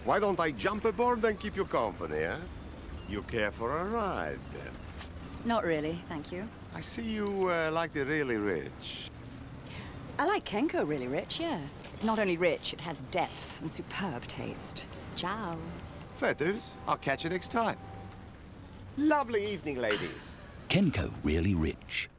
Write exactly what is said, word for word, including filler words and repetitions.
Why don't I jump aboard and keep you company, eh? You care for a ride? Not really, thank you. I see you uh, like the really rich. I like Kenco really rich, yes. It's not only rich, it has depth and superb taste. Ciao. Fair dues. I'll catch you next time. Lovely evening, ladies. Kenco really rich.